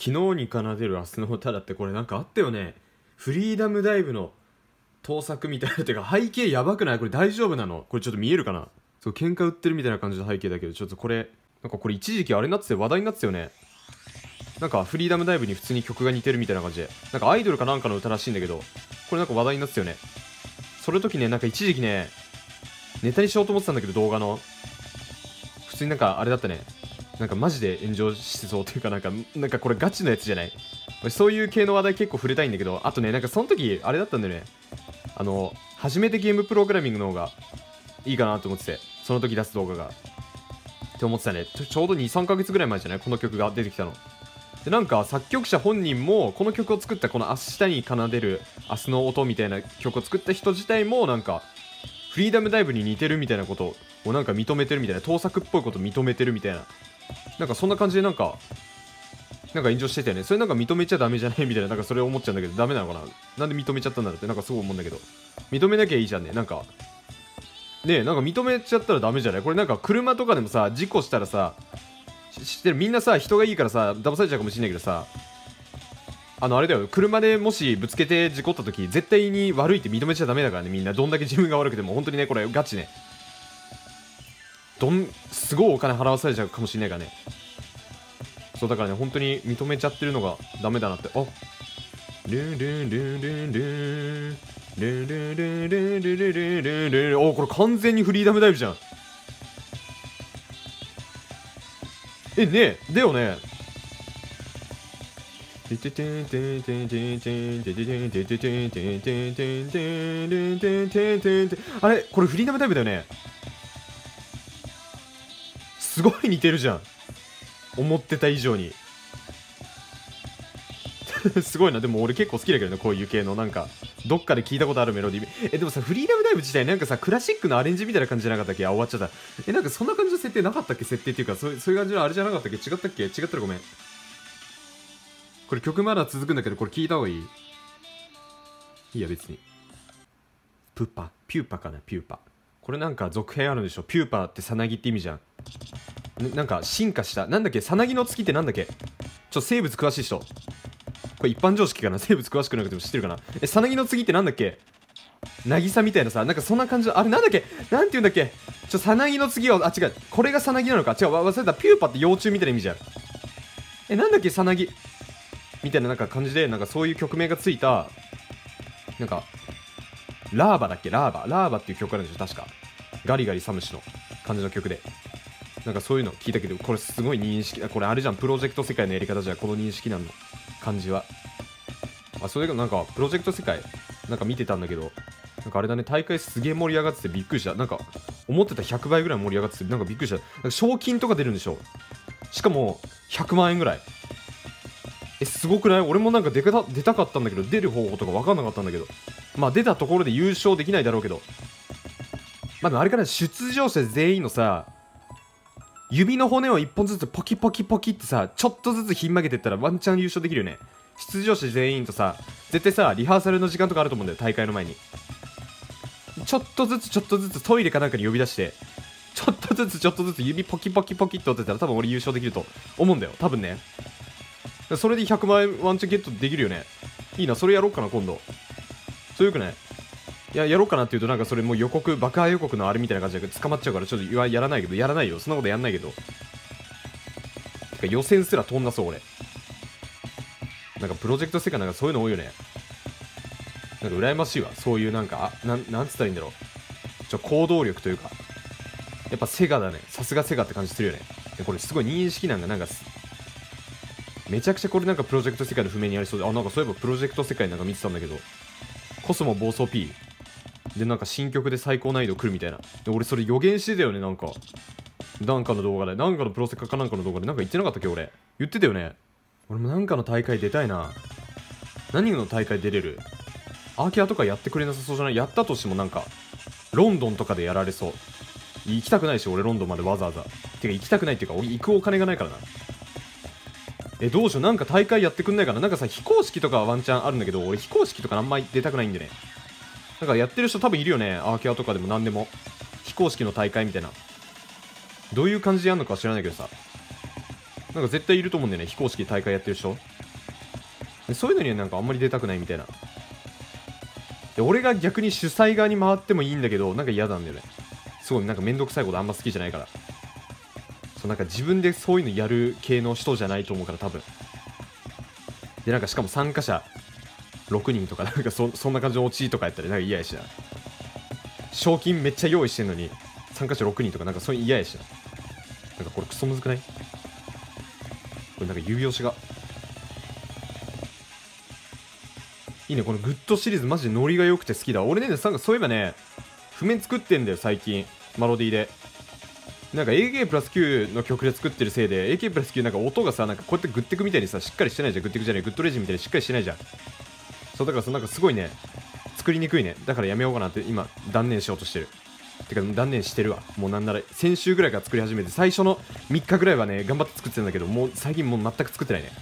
昨日に奏でる明日の歌だってこれなんかあったよね。フリーダムダイブの盗作みたいな。てか背景やばくない？これ大丈夫なの？これちょっと見えるかな？そう、喧嘩売ってるみたいな感じの背景だけど、ちょっとこれなんかこれ一時期あれになってたよ、話題になってたよね。なんかフリーダムダイブに普通に曲が似てるみたいな感じで、なんかアイドルかなんかの歌らしいんだけど、これなんか話題になってたよね。その時ね、なんか一時期ね、ネタにしようと思ってたんだけど、動画の普通になんかあれだったね。なんかマジで炎上しそうというか、なんかこれガチのやつじゃない？そういう系の話題結構触れたいんだけど、あとね、なんかその時あれだったんだよね。初めてゲームプログラミングの方がいいかなと思ってて、その時出す動画がって思ってたね。ちょうど2、3ヶ月ぐらい前じゃない？この曲が出てきたの。で、なんか作曲者本人もこの曲を作った、この明日に奏でる明日の音みたいな曲を作った人自体もなんかフリーダムダイブに似てるみたいなことをなんか認めてるみたいな、盗作っぽいことを認めてるみたいな、なんかそんな感じでなんか炎上してたよね。それなんか認めちゃダメじゃないみたいな、なんかそれ思っちゃうんだけど、ダメなのかな？なんで認めちゃったんだろうってなんかすごい思うんだけど、認めなきゃいいじゃんね。なんかねえ、なんか認めちゃったらダメじゃない？これなんか車とかでもさ、事故したらさ、知ってる？みんなさ、人がいいからさ騙されちゃうかもしれないけどさ、あれだよ、車でもしぶつけて事故った時絶対に悪いって認めちゃダメだからね。みんなどんだけ自分が悪くても本当にね、これガチね、すごいお金払わされちゃうかもしれないからね。そうだからね、本当に認めちゃってるのがダメだなって。あ、ルンルンルンルンルンルンルンルンルンルンルンルンルンルン。お、これ完全にフリーダムダイブじゃん。え、ねえ、だよね。あれこれフリーダムダイブだよね。すごい似てるじゃん、思ってた以上に。すごいな。でも俺結構好きだけどね、こういう系のなんかどっかで聞いたことあるメロディー。でもさ、フリーダムダイブ自体なんかさ、クラシックのアレンジみたいな感じじゃなかったっけ？あ、終わっちゃった。なんかそんな感じの設定なかったっけ？設定っていうか、そういう感じのあれじゃなかったっけ？違ったっけ？違ったらごめん。これ曲まだ続くんだけど、これ聞いた方がいい？いいや別に。ピューパかな、ピューパ。これなんか続編あるんでしょ？ピューパってさなぎって意味じゃん。なんか進化した、なんだっけ、さなぎの月ってなんだっけ？生物詳しい人、これ一般常識かな？生物詳しくなくても知ってるかな？さなぎの次ってなんだっけ？渚みたいなさ、なんかそんな感じの、あれなんだっけ？なんて言うんだっけ？さなぎの次は、あ、違う、これがさなぎなのか。違う、忘れた。ピューパって幼虫みたいな意味じゃん。なんだっけ？さなぎみたいななんか感じで、なんかそういう曲名がついた、なんかラーバだっけ？ラーバっていう曲あるんでしょ確か。ガリガリサムシの感じの曲で、なんかそういうの聞いたけど、これすごい認識、これあれじゃん、プロジェクト世界のやり方じゃん、この認識なの感じは。あ、それがなんかプロジェクト世界なんか見てたんだけど、なんかあれだね、大会すげえ盛り上がっててびっくりした。なんか思ってた100倍ぐらい盛り上がってて、なんかびっくりした。なんか賞金とか出るんでしょ？しかも100万円ぐらい。すごくない？俺もなんか出たかったんだけど、出る方法とか分かんなかったんだけど、まあ出たところで優勝できないだろうけど、まあでもあれから出場者全員のさ、指の骨を1本ずつポキポキポキってさ、ちょっとずつひん曲げてったらワンチャン優勝できるよね。出場者全員とさ、絶対さ、リハーサルの時間とかあると思うんだよ、大会の前に。ちょっとずつトイレかなんかに呼び出して、ちょっとずつ指ポキポキポキって折ってたら多分俺優勝できると思うんだよ、多分ね。それで100万円ワンチャンゲットできるよね。いいな、それやろうかな今度。そうよくない？いや、やろうかなっていうとなんかそれもう予告、爆破予告のあれみたいな感じで捕まっちゃうから、ちょっとやらないけど、やらないよ、そんなことやんないけど。てか予選すら飛んだそう俺。なんかプロジェクト世界なんかそういうの多いよね。なんか羨ましいわ、そういうなんか、なんつったらいいんだろう。行動力というか、やっぱセガだね。さすがセガって感じするよね。でこれすごい認識なんかめちゃくちゃこれなんかプロジェクト世界の譜面にありそうで、あ、なんかそういえばプロジェクト世界なんか見てたんだけど、コスモ暴走 P でなんか新曲で最高難易度来るみたいな。で俺それ予言してたよね、なんかの動画で、なんかのプロセカかなんかの動画でなんか言ってなかったっけ？俺言ってたよね。俺もなんかの大会出たいな。何の大会出れる？アーキャーとかやってくれなさそうじゃない？やったとしてもなんかロンドンとかでやられそう。行きたくないし俺、ロンドンまでわざわざ。てか行きたくないっていうか俺行くお金がないからな。どうしよう、なんか大会やってくんないかな。なんかさ、非公式とかはワンチャンあるんだけど、俺非公式とかあんまり出たくないんでね。なんかやってる人多分いるよね、アーキャーとかでも何でも非公式の大会みたいな。どういう感じでやるのかは知らないけどさ、なんか絶対いると思うんだよね、非公式大会やってる人。 でそういうのにはなんかあんまり出たくないみたいな。で俺が逆に主催側に回ってもいいんだけど、なんか嫌なんだよね。すごいなんかめんどくさいことあんま好きじゃないから。そうなんか自分でそういうのやる系の人じゃないと思うから多分。でなんかしかも参加者6人とかなんかそんな感じのオチとかやったらなんか嫌やしな。賞金めっちゃ用意してんのに参加者6人とかなんかそういう嫌やしな。なんかこれクソむずくない？これなんか指押しがいいね。このグッドシリーズマジでノリが良くて好きだ。俺ね、なんかそういえばね、譜面作ってんだよ最近、マロディで。なんか AK プラス9の曲で作ってるせいで AK プラス9なんか音がさ、なんかこうやってグッテクみたいにさ、しっかりしてないじゃん。グッテクじゃない、グッドレジみたいにしっかりしてないじゃん。そうだからさ、なんかすごいね、作りにくいね。だからやめようかなって今断念しようとしてる。てか断念してるわ。もうなんなら先週ぐらいから作り始めて、最初の3日ぐらいはね頑張って作ってたんだけど、もう最近もう全く作ってないね。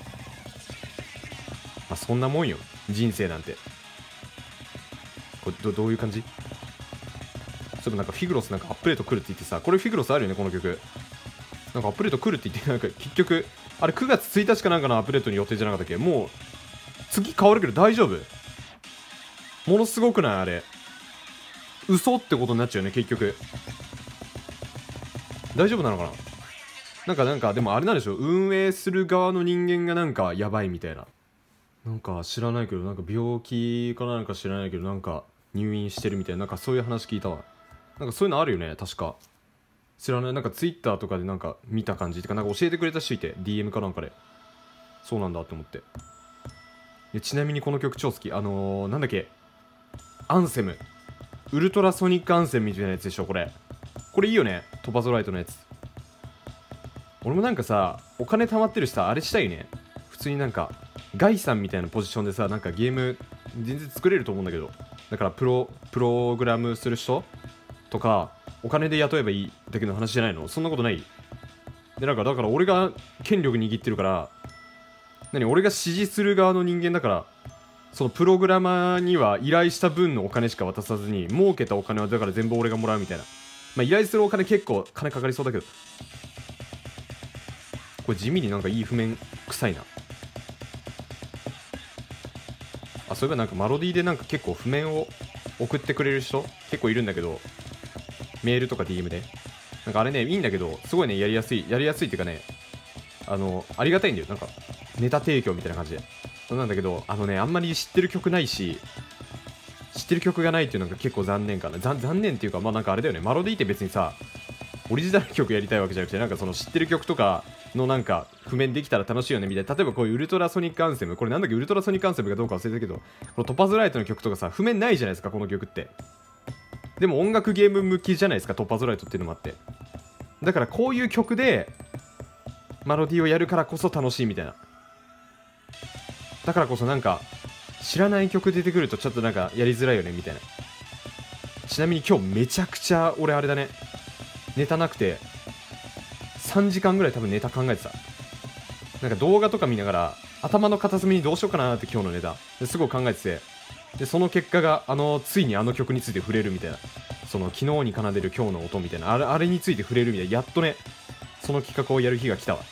まあそんなもんよ、人生なんて。これどういう感じ？そういえばなんかフィグロスなんかアップデート来るって言ってさ、これフィグロスあるよねこの曲。なんかアップデート来るって言ってなんか結局あれ9月1日かなんかのアップデートに予定じゃなかったっけ？もう次変わるけど大丈夫？ものすごくないあれ？嘘ってことになっちゃうよね結局。大丈夫なのかな？なんかでもあれなんでしょ、運営する側の人間がなんかやばいみたいな。なんか知らないけど、なんか病気かなんか知らないけど、なんか入院してるみたいな、なんかそういう話聞いたわ。なんかそういうのあるよね確か。知らない。なんかツイッターとかでなんか見た感じとか、なんか教えてくれた人いて DM かなんかで、そうなんだって思って。でちなみにこの曲超好き。なんだっけ、アンセム、ウルトラソニックアンセムみたいなやつでしょこれ。これいいよね、トパゾライトのやつ。俺もなんかさ、お金貯まってるしさ、あれしたいね。普通になんかガイさんみたいなポジションでさ、なんかゲーム全然作れると思うんだけど、だからプログラムする人とかお金で雇えばいいだけの話じゃないの？そんなことない？でなんかだから俺が権力握ってるから、俺が指示する側の人間だから、そのプログラマーには依頼した分のお金しか渡さずに、儲けたお金はだから全部俺がもらうみたいな。まあ依頼するお金結構金かかりそうだけど、これ地味になんかいい譜面臭いな。あ、そういえばなんかマロディでなんか結構譜面を送ってくれる人結構いるんだけど、メールとか DM でなんかあれねいいんだけど、すごいねやりやすいっていうかね、ありがたいんだよ。なんかネタ提供みたいな感じで。そうなんだけど、あんまり知ってる曲ないし、知ってる曲がないっていうのが結構残念かな。残念っていうか、まあなんかあれだよね、マロディって別にさオリジナル曲やりたいわけじゃなくて、なんかその知ってる曲とかのなんか譜面できたら楽しいよねみたいな。例えばこういうウルトラソニックアンセム、これなんだっけ、ウルトラソニックアンセムかどうか忘れたけど、このトパズライトの曲とかさ、譜面ないじゃないですかこの曲って。でも音楽ゲーム向きじゃないですか、トパズライトっていうのもあって。だからこういう曲でマロディをやるからこそ楽しいみたいな。だからこそなんか知らない曲出てくるとちょっとなんかやりづらいよねみたいな。ちなみに今日めちゃくちゃ俺あれだね、ネタなくて3時間ぐらい多分ネタ考えてた。なんか動画とか見ながら頭の片隅にどうしようかなって今日のネタですごい考えてて、でその結果がついにあの曲について触れるみたいな、その昨日に奏でる今日の音みたいな、あれについて触れるみたいな、やっとねその企画をやる日が来たわ。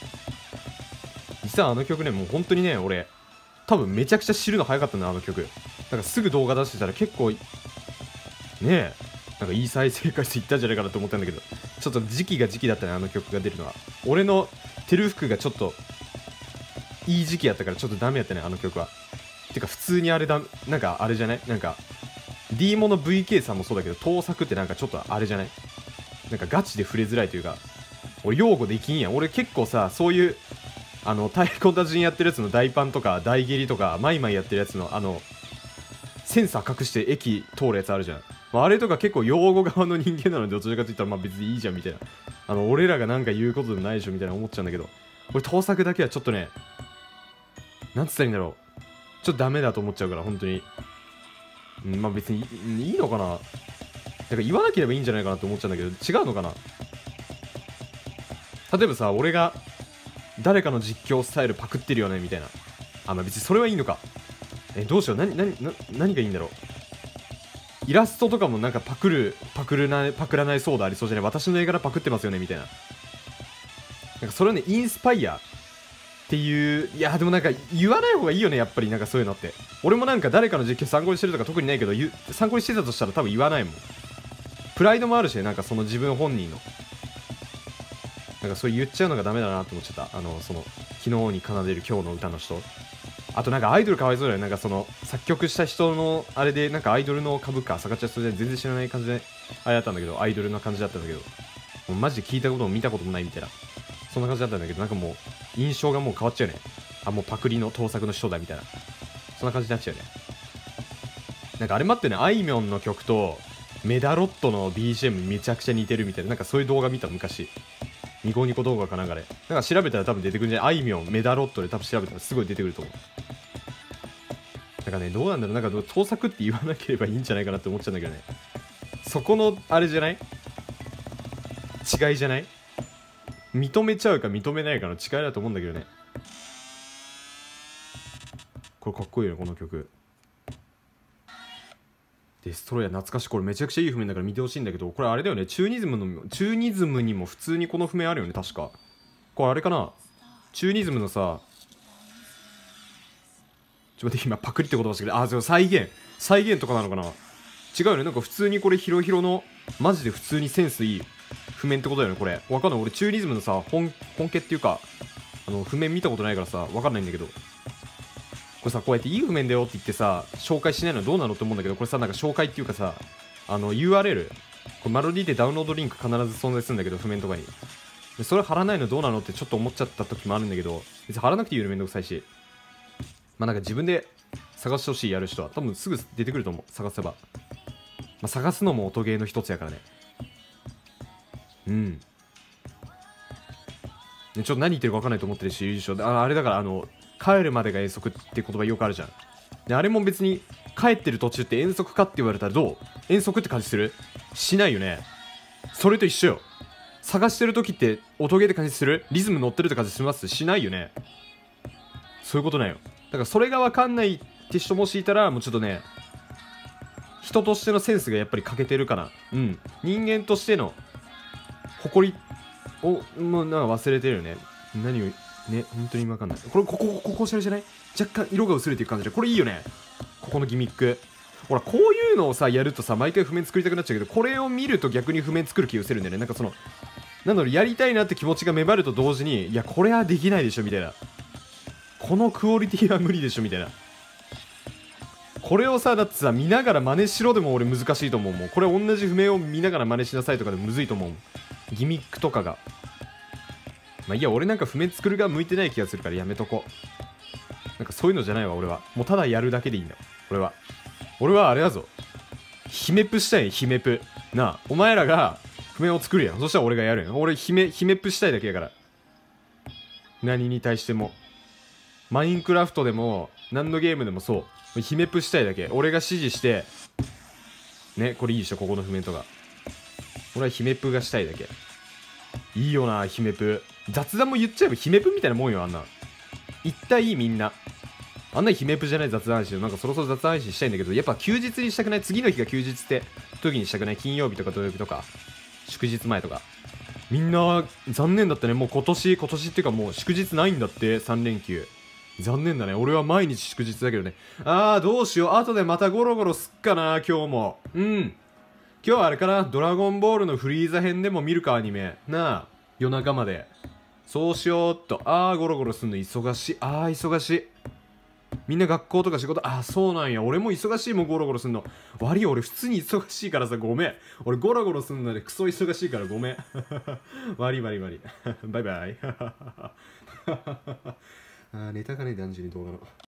実はあの曲ね、もう本当にね俺多分めちゃくちゃ知るの早かったんだあの曲。だからすぐ動画出してたら結構ねえ、なんかいい再生回数いったんじゃないかなと思ったんだけど、ちょっと時期だったねあの曲が出るのは。俺のテル服がちょっといい時期やったからちょっとダメやったねあの曲は。てか普通にあれだ、なんかあれじゃない、なんか D モの VK さんもそうだけど、盗作ってなんかちょっとあれじゃない、なんかガチで触れづらいというか、俺擁護できんやん。俺結構さ、そういう太鼓達人やってるやつの大パンとか大蹴りとかマイマイやってるやつのセンサー隠して駅通るやつあるじゃん。まあ、あれとか結構擁護側の人間なので、どちらかといったらまあ別にいいじゃんみたいな、俺らがなんか言うことでもないでしょみたいな思っちゃうんだけど、俺盗作だけはちょっとね、なんつったらいいんだろう、ちょっとダメだと思っちゃうから本当に。まあ別にいいのかな、なんか言わなければいいんじゃないかなと思っちゃうんだけど、違うのかな。例えばさ、俺が誰かの実況スタイルパクってるよねみたいな、まあ別にそれはいいのか。どうしよう、何がいいんだろう。イラストとかもなんかパクらないそうだありそうじゃない、私の絵柄パクってますよねみたいな。なんかそれをねインスパイアていう。いやでもなんか言わない方がいいよね、やっぱり。なんかそういうのって、俺もなんか誰かの実況参考にしてるとか特にないけど、参考にしてたとしたら多分言わないもん。プライドもあるしね、なんかその自分本人のなんかそう言っちゃうのがダメだなって思っちゃった。その昨日に奏でる今日の歌の人。あとなんかアイドルかわいそうだよね。なんかその作曲した人のあれでなんかアイドルの株価下がっちゃって全然知らない感じであれだったんだけど、アイドルな感じだったんだけど、もうマジで聞いたことも見たこともないみたいな、そんな感じだったんだけど、なんかもう印象がもう変わっちゃうね。あ、もうパクリの盗作の人だみたいな、そんな感じになっちゃうね。なんかあれ待ってね、あいみょんの曲とメダロットの BGM めちゃくちゃ似てるみたいな、なんかそういう動画見た昔。ニコニコ動画かなんかで、なんか調べたら多分出てくるんじゃない？あいみょんメダロットで多分調べたらすごい出てくると思う。なんかね、どうなんだろう、なんか盗作って言わなければいいんじゃないかなって思っちゃうんだけどね。そこのあれじゃない？違いじゃない？認めちゃうか認めないかの違いだと思うんだけどね。これかっこいいよね、この曲。デストロイヤー懐かしい。これめちゃくちゃいい譜面だから見てほしいんだけど、これあれだよね、チューニズムにも普通にこの譜面あるよね、確か。これあれかな、チューニズムのさ、ちょっと待って、今パクリって言葉したけど、あ、そう、再現とかなのかな。違うよね、なんか普通にこれヒロヒロのマジで普通にセンスいい譜面ってことだよね、これ。わかんない、俺チューニズムのさ本家っていうか譜面見たことないからさわかんないんだけど、これさ、こうやっていい譜面だよって言ってさ紹介しないのどうなのって思うんだけど、これさ、なんか紹介っていうかさ、URL、これマロディでダウンロードリンク必ず存在するんだけど、譜面とかに。でそれ貼らないのどうなのってちょっと思っちゃった時もあるんだけど、別に貼らなくていいよね、めんどくさいし。まあなんか自分で探してほしい、やる人は多分すぐ出てくると思う、探せば。まあ探すのも音ゲーの一つやからね。うん。ね、ちょっと何言ってるか分かんないと思ってるし、いるでしょ。あれだから、帰るまでが遠足って言葉よくあるじゃん。で、あれも別に帰ってる途中って遠足かって言われたらどう？遠足って感じする？しないよね。それと一緒よ。探してる時って音ゲーって感じする？リズム乗ってるって感じします？しないよね。そういうことなんよ。だからそれが分かんないって人もしいたら、もうちょっとね、人としてのセンスがやっぱり欠けてるかな。うん。人間としての誇りをもうなんか忘れてるよね。何をね、本当に分かんない。これここおしゃれじゃない？若干色が薄れていく感じで、これいいよね、ここのギミック。ほら、こういうのをさやるとさ、毎回譜面作りたくなっちゃうけど、これを見ると逆に譜面作る気が失せるんだよね。なんかその、なんだろう、やりたいなって気持ちが芽生えると同時に、いやこれはできないでしょみたいな、このクオリティは無理でしょみたいな。これをさ、だってさ、見ながら真似しろでも俺難しいと思うもん。これ同じ譜面を見ながら真似しなさいとかでむずいと思うもん、ギミックとかが。まあいいや、俺なんか譜面作るが向いてない気がするからやめとこう。なんかそういうのじゃないわ、俺は。もうただやるだけでいいんだ、俺はあれだぞ、ヒメプしたい、ヒメプなあ。お前らが譜面を作るやん、そしたら俺がやるやん。俺ヒメプしたいだけやから、何に対しても。マインクラフトでも何のゲームでもそう、ヒメプしたいだけ。俺が指示してね、これいいでしょ、ここの譜面とか。俺はヒメプがしたいだけ。いいよな、ヒメプ。雑談も言っちゃえばヒメプみたいなもんよ、あんな。一体みんな。あんなヒメプじゃない雑談配信、なんかそろそろ雑談配信したいんだけど、やっぱ休日にしたくない？次の日が休日って時にしたくない？金曜日とか土曜日とか、祝日前とか。みんな、残念だったね。もう今年っていうかもう祝日ないんだって、3連休。残念だね。俺は毎日祝日だけどね。どうしよう。後でまたゴロゴロすっかな、今日も。うん。今日はあれかな、ドラゴンボールのフリーザ編でも見るか、アニメ。なあ、夜中まで。そうしようっと。ゴロゴロすんの忙しい。忙しい。みんな学校とか仕事、そうなんや。俺も忙しいもん、ゴロゴロすんの。悪い、俺普通に忙しいからさ、ごめん。俺ゴロゴロすんのでクソ忙しいからごめん。悪い。バイバイ。ネタがね、男児に動画の。